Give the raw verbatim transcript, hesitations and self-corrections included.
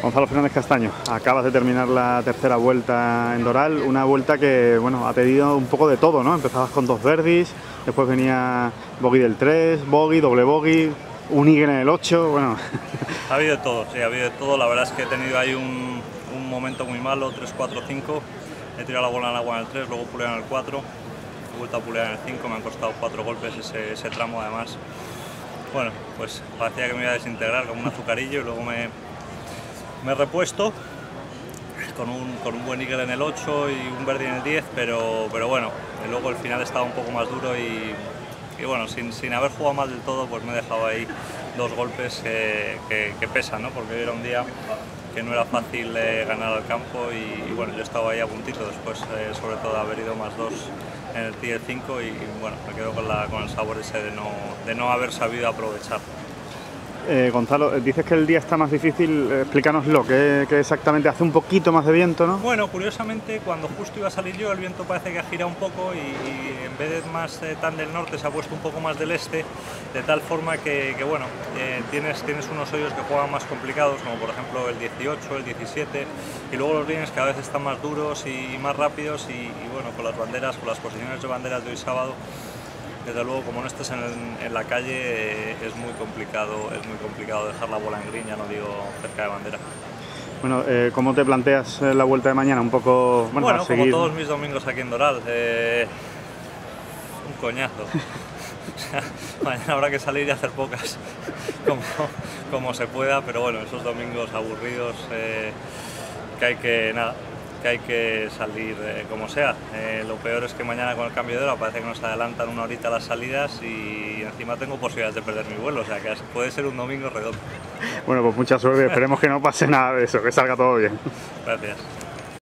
Gonzalo Fernández Castaño, acabas de terminar la tercera vuelta en Doral, una vuelta que bueno, ha pedido un poco de todo, ¿no? Empezabas con dos verdis, después venía bogey del tres, bogey, doble bogey, un eagle en el ocho, bueno... Ha habido de todo, sí, ha habido de todo. La verdad es que he tenido ahí un, un momento muy malo, tres, cuatro, cinco. He tirado la bola en el agua en el tres, luego puleado en el cuatro, he vuelto a pulear en el cinco, me han costado cuatro golpes ese, ese tramo además. Bueno, pues parecía que me iba a desintegrar como un azucarillo y luego me, me he repuesto con un, con un buen eagle en el ocho y un birdie en el diez, pero, pero bueno, luego el final estaba un poco más duro y, y bueno, sin, sin haber jugado mal del todo, pues me he dejado ahí dos golpes que, que, que pesan, ¿no? Porque hoy era un día que no era fácil eh, ganar al campo y, y bueno, yo estaba ahí a puntito después, eh, sobre todo de haber ido más dos en el tee cinco y, y bueno, me quedo con, la, con el sabor ese de no, de no haber sabido aprovechar. Eh, Gonzalo, dices que el día está más difícil, explícanoslo, que, que exactamente hace un poquito más de viento, ¿no? Bueno, curiosamente, cuando justo iba a salir yo, el viento parece que ha girado un poco y, y en vez de más eh, tan del norte se ha puesto un poco más del este, de tal forma que, que bueno, eh, tienes, tienes unos hoyos que juegan más complicados, como por ejemplo el dieciocho, el diecisiete, y luego los greens cada vez están más duros y más rápidos y, y bueno, con las banderas, con las posiciones de banderas de hoy sábado, desde luego, como no estés en, el, en la calle, eh, es muy complicado, es muy complicado dejar la bola en green, ya no digo cerca de bandera. Bueno, eh, ¿cómo te planteas la vuelta de mañana? Un poco, bueno, bueno a seguir... como todos mis domingos aquí en Doral, eh, un coñazo. O sea, mañana habrá que salir y hacer pocas, como, como se pueda, pero bueno, esos domingos aburridos eh, que hay que, nada, que hay que salir eh, como sea. Eh, lo peor es que mañana con el cambio de hora parece que nos adelantan una horita las salidas y encima tengo posibilidades de perder mi vuelo, o sea que puede ser un domingo redondo. Bueno, pues mucha suerte, esperemos que no pase nada de eso, que salga todo bien. Gracias.